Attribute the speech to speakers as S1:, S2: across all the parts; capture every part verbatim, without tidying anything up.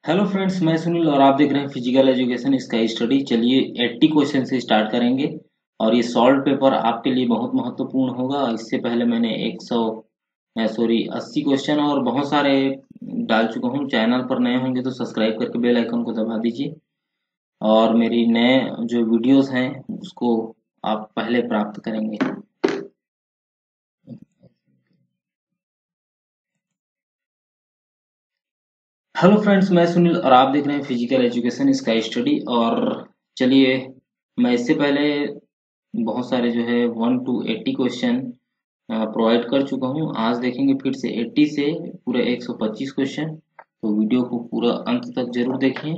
S1: Hello friends, मैं सुनील और आप देख रहे हैं फिजिकल एजुकेशन इसका स्टडी। चलिए अस्सी क्वेश्चन से स्टार्ट करेंगे और ये सॉल्व पेपर आपके लिए बहुत महत्वपूर्ण होगा। इससे पहले मैंने सौ सॉरी अस्सी क्वेश्चन और बहुत सारे डाल चुका हूँ। चैनल पर नए होंगे तो सब्सक्राइब करके बेल आइकन को दबा दीजिए और मेरी नए जो वीडियोस हैं उसको आप पहले प्राप्त करेंगे। हेलो फ्रेंड्स, मैं सुनील और आप देख रहे हैं फिजिकल एजुकेशन इसका स्टडी। और चलिए, मैं इससे पहले बहुत सारे जो है one to eighty question provide कर चुका हूं। आज देखेंगे फिर से अस्सी से पूरे एक सौ पच्चीस क्वेश्चन। तो वीडियो को पूरा अंत तक जरूर देखें।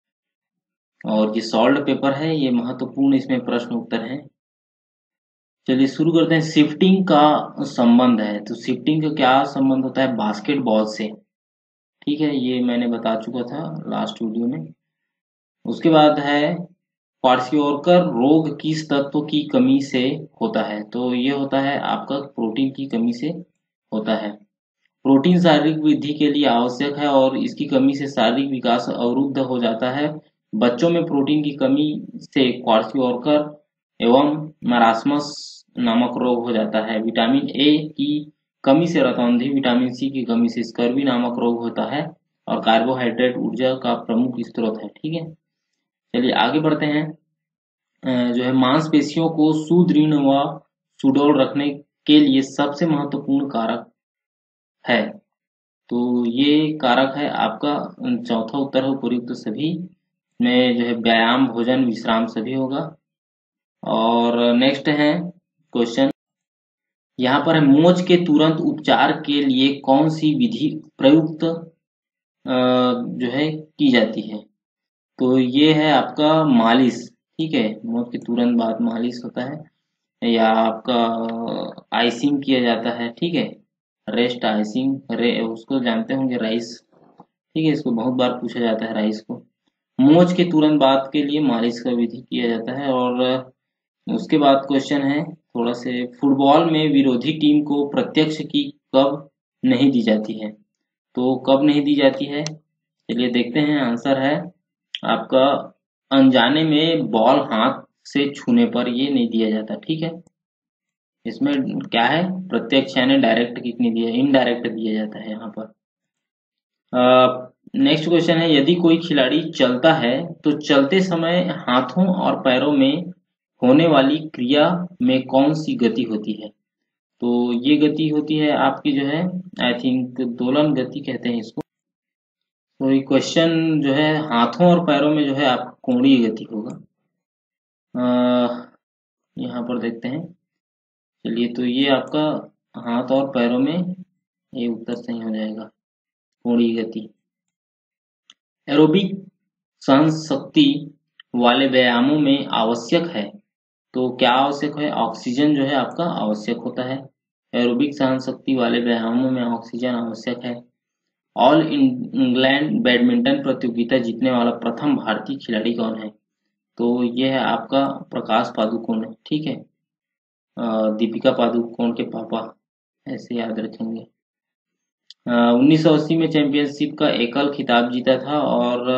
S1: और ये सॉल्व पेपर है, ये महत्वपूर्ण, इसमें प्रश्न उत्तर हैं। चलिए शुरू करते हैं। शिफ्टिंग का संबंध है, तो शिफ्टिंग का क्या संबंध होता है बास्केटबॉल से। ठीक है, ये मैंने बता चुका था लास्ट वीडियो में। उसके बाद है क्वार्सियोरकर रोग किस तत्व की कमी से होता है, तो ये होता है आपका प्रोटीन की कमी से होता है। प्रोटीन शारीरिक वृद्धि के लिए आवश्यक है और इसकी कमी से शारीरिक विकास अवरुद्ध हो जाता है। बच्चों में प्रोटीन की कमी से क्वार्सियोरकर एवं मरास्मस नामक रोग हो जाता है। विटामिन ए की कमी से रतौंधी, विटामिन सी की कमी से स्कर्वी नामक रोग होता है। और कार्बोहाइड्रेट ऊर्जा का प्रमुख स्रोत है। ठीक है, चलिए आगे बढ़ते हैं। जो है मांसपेशियों को सुदृढ़ व सुडौल रखने के लिए सबसे महत्वपूर्ण कारक है, तो ये कारक है आपका चौथा उत्तर है उपयुक्त सभी में। जो है व्यायाम, भोजन, विश्राम सभी होगा। और नेक्स्ट है क्वेश्चन, यहाँ पर है मोच के तुरंत उपचार के लिए कौन सी विधि प्रयुक्त जो है की जाती है, तो ये है आपका मालिश। ठीक है, मौत के तुरंत बाद मालिश होता है या आपका आइसिंग किया जाता है। ठीक है, रेस्ट आइसिंग, रे उसको जानते होंगे, राइस। ठीक है, इसको बहुत बार पूछा जाता है राइस को। मोच के तुरंत बाद के लिए मालिश का विधि किया जाता है। और उसके बाद क्वेश्चन है थोड़ा से, फुटबॉल में विरोधी टीम को प्रत्यक्ष की कब नहीं दी जाती है, तो कब नहीं दी जाती है, चलिए देखते हैं। आंसर है आपका अनजाने में बॉल हाथ से छूने पर ये नहीं दिया जाता। ठीक है, इसमें क्या है, प्रत्यक्ष यानी डायरेक्ट किक नहीं दिया, इनडायरेक्ट दिया जाता है यहाँ पर। नेक्स्ट क्वेश्चन है, यदि कोई खिलाड़ी चलता है तो चलते समय हाथों और पैरों में होने वाली क्रिया में कौन सी गति होती है, तो ये गति होती है आपकी जो है, आई थिंक दोलन गति कहते हैं इसको। तो ये क्वेश्चन जो है हाथों और पैरों में जो है आप कोणीय गति होगा। यहाँ पर देखते हैं। चलिए, तो ये आपका हाथ और पैरों में, ये उत्तर सही हो जाएगा, कोणीय गति। एरोबिक सहन शक्ति वाले व्यायामों में आवश्यक है, तो क्या आवश्यक है, ऑक्सीजन जो है आपका आवश्यक होता है। एरोबिक सहन शक्ति वाले व्यायामों में ऑक्सीजन आवश्यक है। ऑल इंग्लैंड बैडमिंटन प्रतियोगिता जीतने वाला प्रथम भारतीय खिलाड़ी कौन है, तो ये है आपका प्रकाश पादुकोण। ठीक है, दीपिका पादुकोण के पापा, ऐसे याद रखेंगे। उन्नीस सौ अस्सी में चैंपियनशिप का एकल खिताब जीता था। और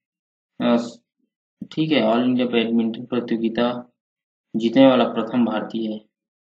S1: ठीक है, ऑल इंडिया बैडमिंटन प्रतियोगिता जीतने वाला प्रथम भारतीय है।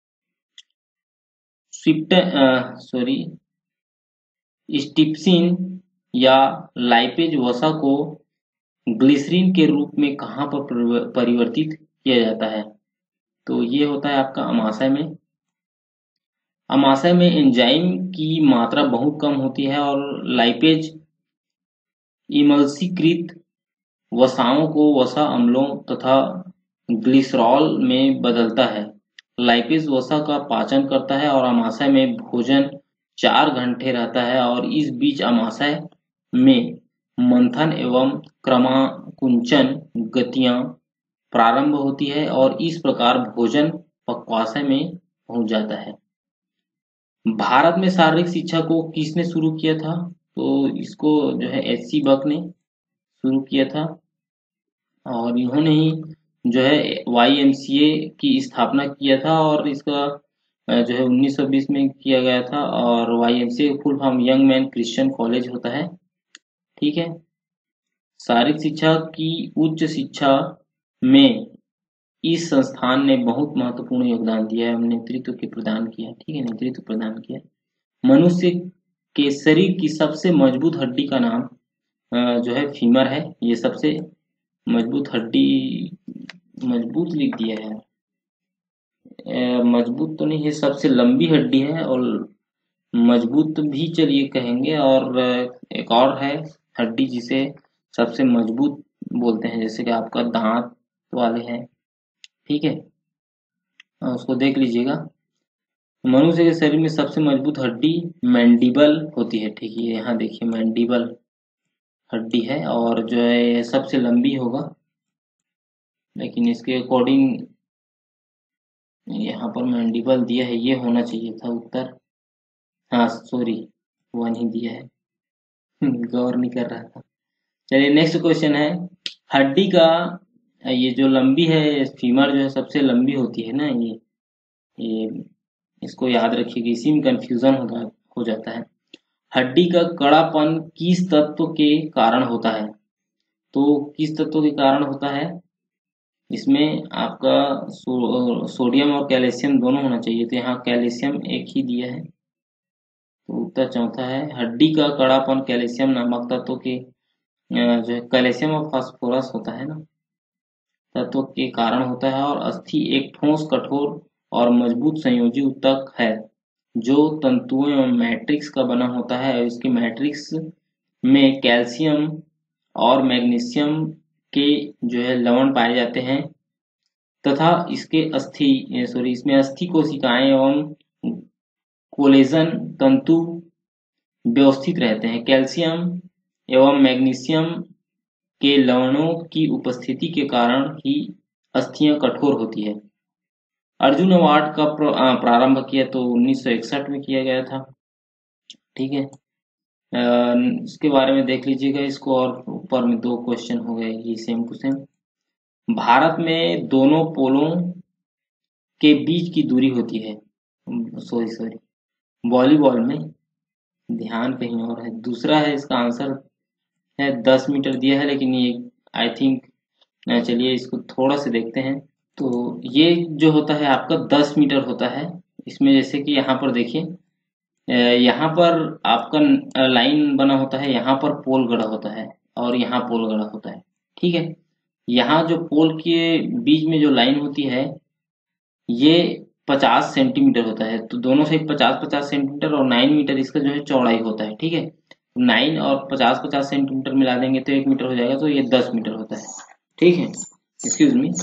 S1: स्विफ्ट सॉरी स्टिप्सिन या लाइपेज वसा को ग्लिसरीन के रूप में कहाँ पर परिवर्तित किया जाता है, तो ये होता है आपका अमाशय में। अमाशय में एंजाइम की मात्रा बहुत कम होती है और लाइपेज इमल्सीकृत वसाओं को वसा अम्लों तथा ग्लिसरॉल में बदलता है। लाइपेज वसा का पाचन करता है और अमाशय में भोजन चार घंटे रहता है और इस बीच अमाशय में मंथन एवं क्रमाकुंचन गतियां प्रारंभ होती है और इस प्रकार भोजन पक्वाशय में पहुंच जाता है। भारत में शारीरिक शिक्षा को किसने शुरू किया था, तो इसको जो है एच सी बक ने शुरू किया था। और इन्होंने ही जो है वाई एम सी ए की स्थापना किया था और इसका जो है उन्नीस सौ बीस में किया गया था। और Y M C A full form young man Christian college होता है। ठीक है, शारीरिक शिक्षा की उच्च शिक्षा में इस संस्थान ने बहुत महत्वपूर्ण योगदान दिया है, नेतृत्व के प्रदान किया, ठीक है, नेतृत्व प्रदान किया। मनुष्य के शरीर की सबसे मजबूत हड्डी का नाम अ, जो है फीमर है। ये सबसे मजबूत हड्डी, मजबूत लिख दिया है, अ, मजबूत तो नहीं है, सबसे लंबी हड्डी है और मजबूत भी चलिए कहेंगे। और अ, एक और है हड्डी जिसे सबसे मजबूत बोलते हैं, जैसे कि आपका दांत वाले हैं, ठीक है, अ, उसको देख लीजिएगा। मनुष्य के शरीर में सबसे मजबूत हड्डी मैंडिबल होती है, ठीक है, यहाँ देखिए मैंडिबल हड्डी है और जो है ये सबसे लंबी होगा, लेकिन इसके अकॉर्डिंग यहाँ पर मैंडिबल दिया है, ये होना चाहिए था उत्तर। हाँ सॉरी, वन ही दिया है, गौर नहीं कर रहा था। चलिए नेक्स्ट क्वेश्चन है, हड्डी का ये जो लंबी है, फीमर जो है सबसे लंबी होती है ना, ये ये इसको याद रखिएगा, इसी में कंफ्यूजन होता हो जाता है। हड्डी का कड़ापन किस तत्व के कारण होता है? तो किस तत्व के कारण होता है? इसमें आपका सो, सोडियम और कैल्शियम दोनों होना चाहिए, तो यहाँ कैल्शियम एक ही दिया है, तो उत्तर चौथा है। हड्डी का कड़ापन कैल्शियम नामक तत्व के अ, जो है कैल्शियम और फास्फोरस होता है ना, तत्व के कारण होता है। और अस्थि एक ठोस, कठोर और मजबूत संयोजी ऊतक है जो तंतुओं एवं मैट्रिक्स का बना होता है, और इसके मैट्रिक्स में कैल्शियम और मैग्नीशियम के जो है लवण पाए जाते हैं तथा इसके अस्थि सॉरी इसमें अस्थि कोशिकाएं एवं कोलेजन तंतु व्यवस्थित रहते हैं। कैल्शियम एवं मैग्नीशियम के लवणों की उपस्थिति के कारण ही अस्थियां कठोर होती है। अर्जुन अवार्ड का प्रारंभ किया तो उन्नीस सौ इकसठ में किया गया था, ठीक है, इसके बारे में देख लीजिएगा इसको। और ऊपर में दो क्वेश्चन हो गए ये सेम टू सेम। भारत में दोनों पोलों के बीच की दूरी होती है, सॉरी सॉरी वॉलीबॉल में, ध्यान कहीं और है, दूसरा है इसका आंसर है दस मीटर दिया है, लेकिन ये आई थिंक, चलिए इसको थोड़ा से देखते हैं। तो ये जो होता है आपका दस मीटर होता है। इसमें जैसे कि यहाँ पर देखिए, यहाँ पर आपका लाइन बना होता है, यहाँ पर पोल गड़ा होता है और यहाँ पोल गड़ा होता है, ठीक है। यहाँ जो पोल के बीच में जो लाइन होती है ये पचास सेंटीमीटर होता है, तो दोनों साइड पचास पचास सेंटीमीटर और नाइन मीटर इसका जो है चौड़ाई होता है, ठीक है। नाइन और पचास पचास सेंटीमीटर मिला देंगे तो एक मीटर हो जाएगा, तो ये दस मीटर होता है, ठीक है। Excuse me.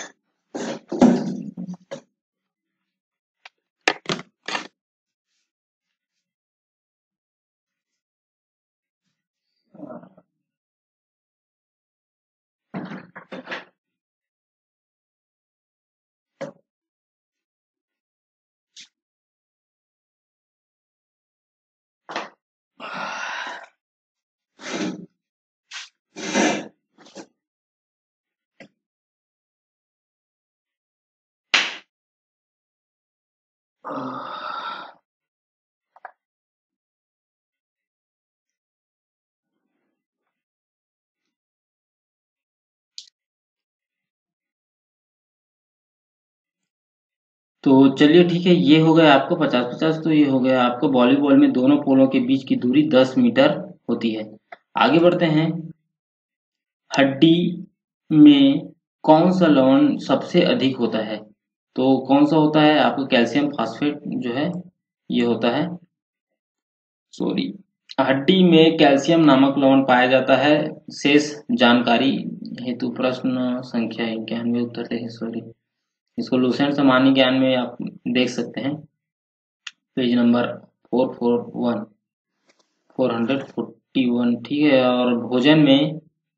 S1: तो चलिए ठीक है, ये हो गया आपको पचास पचास, तो ये हो गया आपको वॉलीबॉल में दोनों पोलों के बीच की दूरी दस मीटर होती है। आगे बढ़ते हैं, हड्डी में कौन सा लवण सबसे अधिक होता है? तो कौन सा होता है आपको? कैल्शियम फास्फेट जो है ये होता है, सॉरी, हड्डी में कैल्शियम नामक लवण पाया जाता है। शेष जानकारी हेतु प्रश्न संख्या इक्यानवे उत्तर देखें, सॉरी, इसको लूसेंट सामान्य ज्ञान में आप देख सकते हैं, page number four four one four hundred forty one, ठीक है। और भोजन में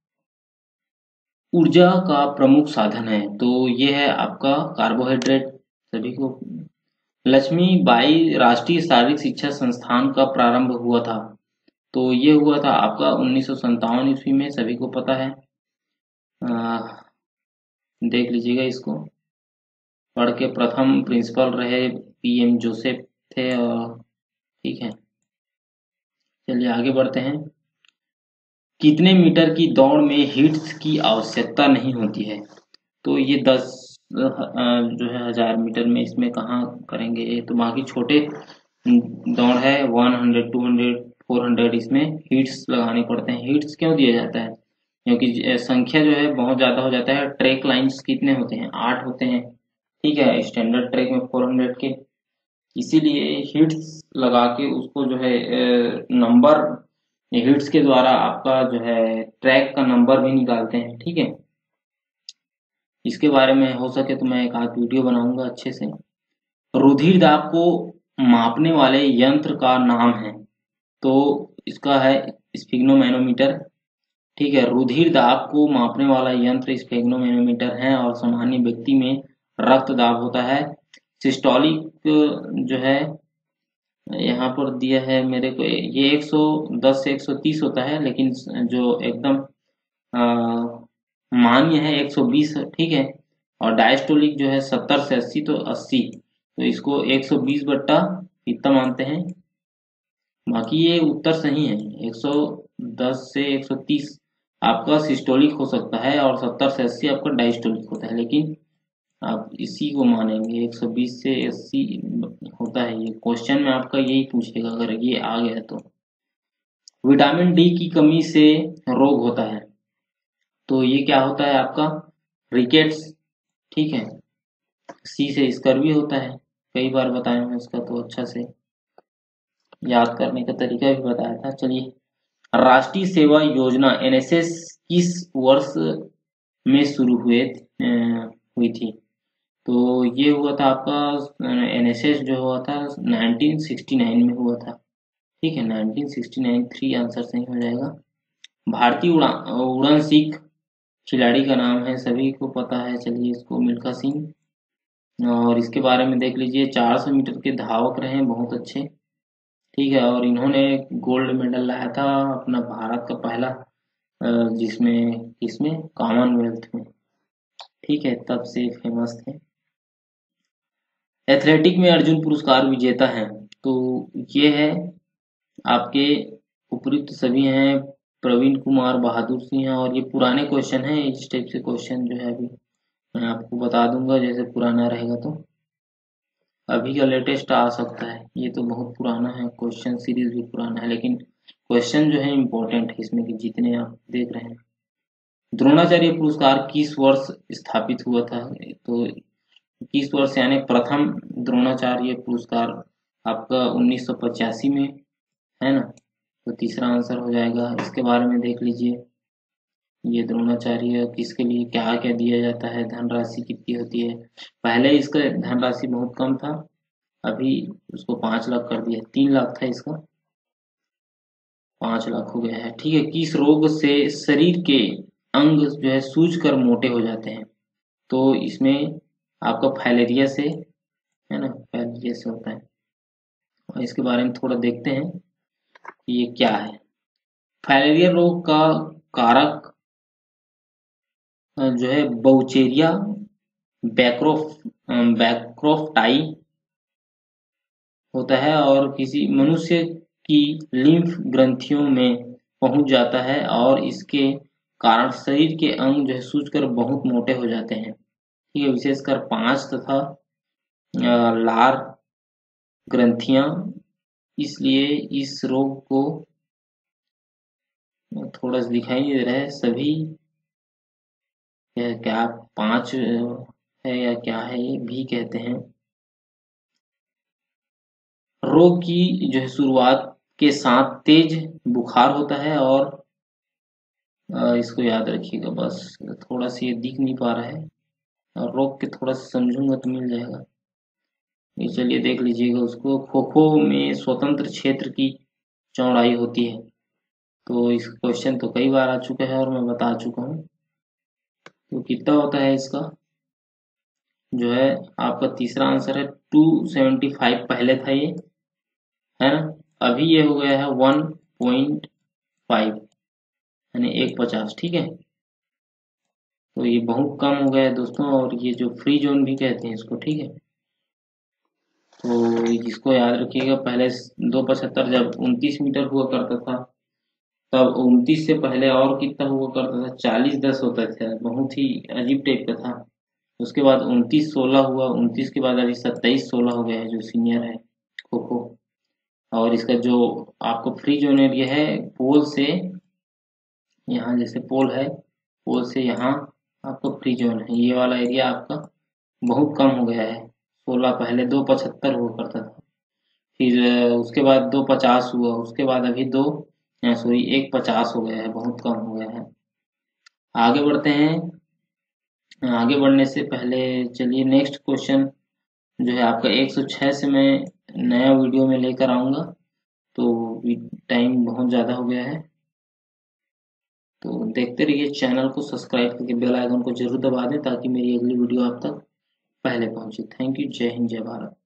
S1: ऊर्जा का प्रमुख साधन है, तो ये है आपका कार्बोहाइड्रेट। सभी को लक्ष्मीबाई राष्ट्रीय शारीरिक शिक्षा संस्थान का प्रारंभ हुआ था, तो ये हुआ था आपका उन्नीस सौ सत्तावन ईस्वी में, सभी को पता है। आ, देख लीजिएगा इसको पढ़ के। प्रथम प्रिंसिपल रहे पीएम जोसेफ थे, और ठीक है। चलिए आगे बढ़ते हैं, कितने मीटर की दौड़ में हिट्स की आवश्यकता नहीं होती है? तो ये दस जो है हजार मीटर में इसमें कहाँ करेंगे, तो बाकी छोटे दौड़ है one hundred two hundred four hundred इसमें हिट्स लगाने पड़ते हैं। हिट्स क्यों दिया जाता है? क्योंकि संख्या जो है बहुत ज्यादा हो जाता है। ट्रैक लाइंस कितने होते हैं? आठ होते हैं, ठीक है, स्टैंडर्ड ट्रैक में फोर हंड्रेड के, इसीलिए हिट्स लगा के उसको जो है नंबर, हिट्स के द्वारा आपका जो है ट्रैक का नंबर भी निकालते हैं, ठीक है। इसके बारे में हो सके तो मैं एक आध वीडियो बनाऊंगा अच्छे से। रुधिर दाब को मापने वाले यंत्र का नाम है, तो इसका है स्फिग्नोमैनोमीटर, ठीक है। रुधिर दाब को मापने वाला यंत्र स्फिग्नोमैनोमीटर है और सामान्य व्यक्ति में रक्त दाब होता है। सिस्टोलिक जो है यहाँ पर दिया है मेरे को, ये एक सौ दस से एक सौ तीस होता है, लेकिन जो एकदम मान्य है एक सौ बीस, ठीक है। और डायस्टोलिक जो है सत्तर से अस्सी, तो अस्सी, तो इसको एक सौ बीस बट्टा कितना मानते हैं। बाकी ये उत्तर सही है, एक सौ दस से एक सौ तीस आपका सिस्टोलिक हो सकता है और सत्तर से अस्सी आपका डायस्टोलिक होता है, लेकिन आप इसी को मानेंगे। एक सौ बीस से अस्सी होता है, ये क्वेश्चन में आपका यही पूछेगा अगर ये आ गया तो। विटामिन डी की कमी से रोग होता है, तो ये क्या होता है आपका? रिकेट्स, ठीक है। सी से स्कर्वी होता है, कई बार बताया मैं इसका, तो अच्छा से याद करने का तरीका भी बताया था। चलिए, राष्ट्रीय सेवा योजना एन एस एस किस वर्ष में शुरू हुए हुई थी? तो ये हुआ था आपका एन एस एस जो हुआ था नाइनटीन सिक्सटी नाइन में हुआ था, ठीक है। Nineteen sixty nine, three answer सही हो जाएगा। भारतीय उड़ान उड़ान सिख खिलाड़ी का नाम है, सभी को पता है, चलिए इसको मिल्खा सिंह। और इसके बारे में देख लीजिए, चार सौ मीटर के धावक रहे हैं, बहुत अच्छे, ठीक है। और इन्होंने गोल्ड मेडल लाया था अपना भारत का पहला, जिसमें इसमें कॉमनवेल्थ में, ठीक है, तब से फेमस थे। एथलेटिक में अर्जुन पुरस्कार विजेता हैं, तो ये है आपके उपयुक्त सभी हैं प्रवीण कुमार बहादुर सिंह, और ये पुराने क्वेश्चन हैं, इस टाइप से क्वेश्चन जो है अभी मैं आपको बता दूंगा, जैसे पुराना रहेगा तो। अभी का लेटेस्ट आ सकता है, ये तो बहुत पुराना है, क्वेश्चन सीरीज भी पुराना है, लेकिन क्वेश्चन जो है इम्पोर्टेंट है इसमें कि जितने आप देख रहे हैं। द्रोणाचार्य पुरस्कार किस वर्ष स्थापित हुआ था? तो किस वर्ष यानी प्रथम द्रोणाचार्य पुरस्कार आपका उन्नीस सौ पचासी में, है ना, तो तीसरा आंसर हो जाएगा। इसके बारे में देख लीजिए, ये द्रोणाचार्य किसके लिए क्या क्या दिया जाता है, धनराशि कितनी होती है। पहले इसका धनराशि बहुत कम था, अभी उसको पांच लाख कर दिया, तीन लाख था इसका, पांच लाख हो गया है, ठीक है। किस रोग से शरीर के अंग जो है सूज कर मोटे हो जाते हैं? तो इसमें आपका फाइलेरिया से, है ना, फाइलेरिया से होता है। और इसके बारे में थोड़ा देखते हैं कि ये क्या है। फाइलेरिया रोग का कारक जो है बाउचेरिया बैक्रोफ बैक्रोफ्टाई होता है, और किसी मनुष्य की लिम्फ ग्रंथियों में पहुंच जाता है और इसके कारण शरीर के अंग जो है सूजकर बहुत मोटे हो जाते हैं, ठीक है। विशेषकर पांच तथा लार ग्रंथियां, इसलिए इस रोग को थोड़ा सा दिखाई नहीं दे रहा है, सभी क्या पांच है या क्या है, ये भी कहते हैं। रोग की जो है शुरुआत के साथ तेज बुखार होता है, और इसको याद रखिएगा, बस थोड़ा सा ये दिख नहीं पा रहा है, और रोग के थोड़ा सा समझूंगा तो मिल जाएगा। ये चलिए देख लीजिएगा उसको। खो खो में स्वतंत्र क्षेत्र की चौड़ाई होती है, तो इस क्वेश्चन तो कई बार आ चुका है और मैं बता चुका हूँ। तो कितना होता है इसका जो है आपका तीसरा आंसर है टू सेवेंटी फाइव, पहले था ये, है ना, अभी ये हो गया है वन पॉइंट फाइव, यानी एक पचास, ठीक है। तो ये बहुत कम हो गया है दोस्तों, और ये जो फ्री जोन भी कहते हैं इसको, ठीक है। तो इसको याद रखिएगा, पहले दो पचहत्तर जब उनतीस मीटर हुआ करता था, तब उनतीस से पहले और कितना हुआ करता था, चालीस दस होता था, बहुत ही अजीब टाइप का था। उसके बाद उनतीस सोलह हुआ, उनतीस के बाद अभी सत्ताईस सोलह हो गया है, जो सीनियर है खो खो। और इसका जो आपको फ्री जोन एरिया है, पोल से यहाँ जैसे पोल है, पोल से यहाँ आपका फ्री जोन है, ये वाला एरिया आपका बहुत कम हो गया है। सोलह पहले दो पचहत्तर हुआ करता था, फिर अ, उसके बाद दो पचास हुआ, उसके बाद अभी दो सॉरी एक पचास हो गया है, बहुत कम हो गया है। आगे बढ़ते हैं। आगे बढ़ने से पहले चलिए नेक्स्ट क्वेश्चन जो है आपका एक सौ छह से मैं नया वीडियो में लेकर आऊँगा। तो टाइम बहुत ज़्यादा हो गया है, तो देखते रहिए। चैनल को सब्सक्राइब करके बेल आइकन को जरूर दबा दें ताकि मेरी अगली वीडियो आप तक पहले पहुंचे। Thank you. जय हिंद, जय भारत।